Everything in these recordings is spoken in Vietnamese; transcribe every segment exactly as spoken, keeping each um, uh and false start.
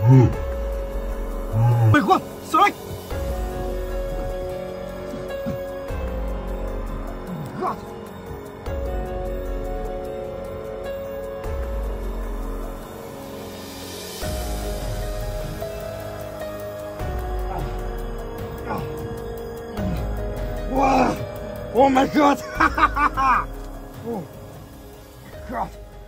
Mày khoan, sao anh? God. Wow. Oh my God. Oh God.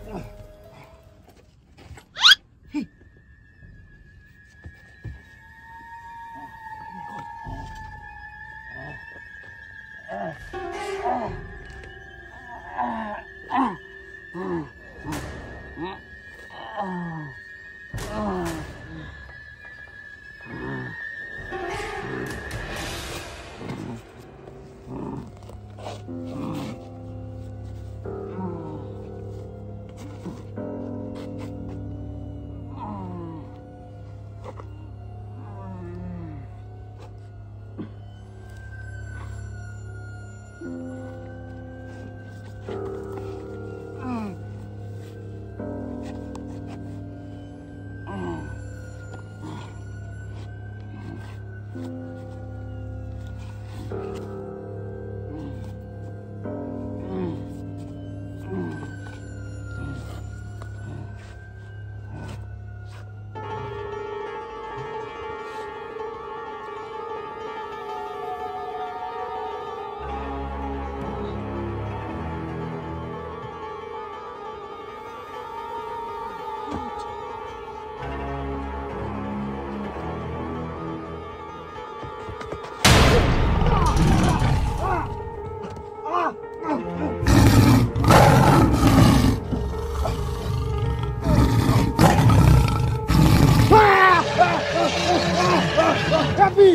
Happy!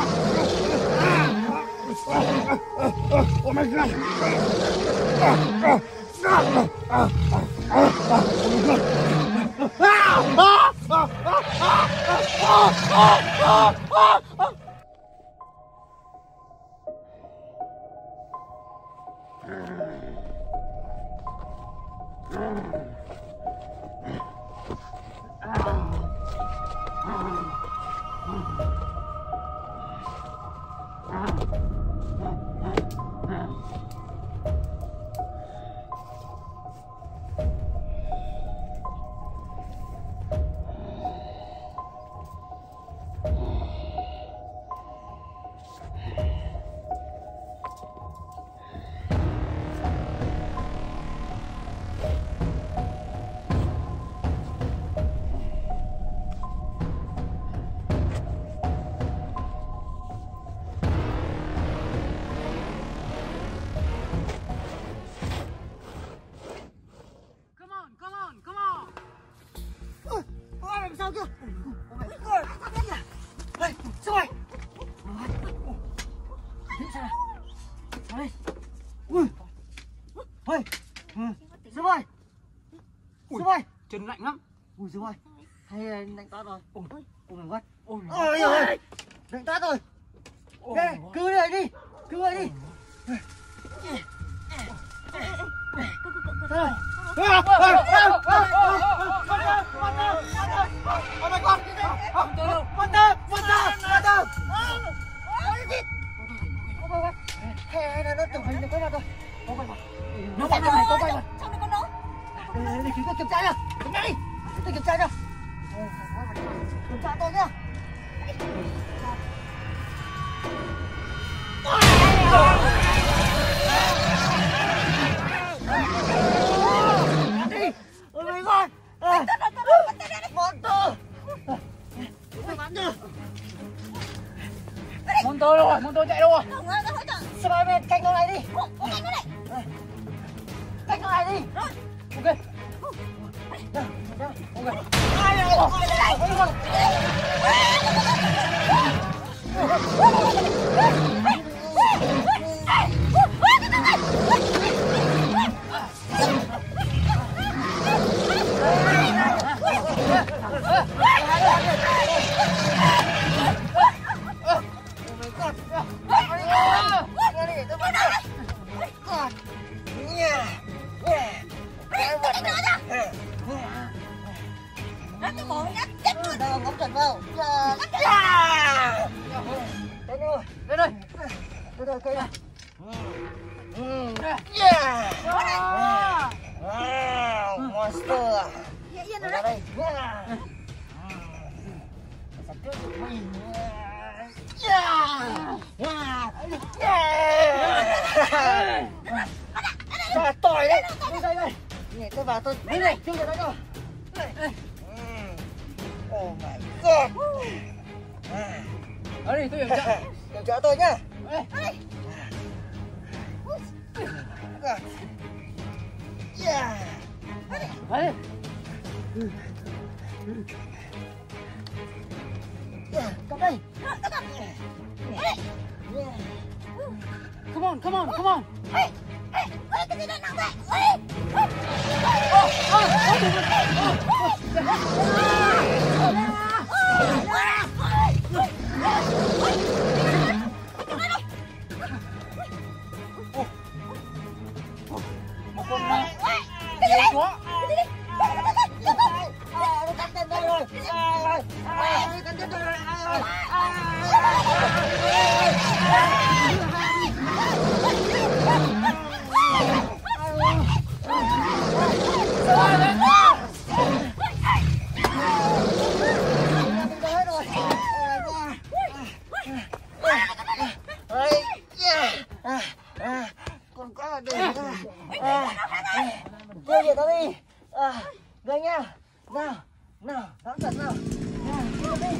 Oh my God! Sao kia? Ôi, tao biết nhỉ? Đây, sao này? Sao này? Sao đây? Ui. Ôi. Sao ơi? Sao ơi? Chân lạnh lắm. Ui sao ơi? Hay lạnh toát rồi. Ôi. Ôi my God. Ôi ôi ơi. Lạnh toát rồi. Đây, cứu này đi. Cứu này đi. Thôi. Oh my God! Water! Water! Water! What is it? Oh my God! Hay là nó tưởng hình này có mặt rồi. Oh my God! Nó phải này có quay mà. Trong này có nó. Để chúng ta kiểm tra nhá. Kiểm tra đi. Chúng ta kiểm tra nhá. Kiểm tra tôi nhá. Oh my God! Monster! Monster đâu rồi? Monster chạy đâu rồi? Không, ra hỗ trợ. Spiderman canh con này đi. Ô, ô, canh nó này. Canh con này đi. Rồi. Ok. Ok. Ai đây? Ai đây? Nó cái bộ nhát chết luôn. Nào, ngắm chuẩn vào. Yeah. Yeah. Đây rồi. Đây đây. Đây rồi, cây này. Yeah. Wow, monster. Yên Ra rồi đấy. đây. Yeah. Sắp trước của mình. Yeah. Yeah. Yeah. Trời tỏi đấy. Đây đây đây. Nhảy tôi vào tôi. Đây này, chưa được đấy rồi. Oh my god. Ở đây tôi hiểu chưa? Điều trợ tôi nhá. Đây. God. Yeah. Đây. Yeah, cầm đây. Come on, come on, come on. Ê, ê, ê, cái gì đây nặng vậy? Ê, ê. Một con này. Nhiều quá. Cắt chân tôi rồi. Cắt chân tôi rồi. Còn quá là đỉnh. Chưa vậy tao đi. Đây nha. Nào, nào, nắm chặt nào. Nào, đi.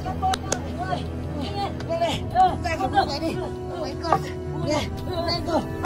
Đây này, ra không được này đi. Oh my god. Yeah, let's go.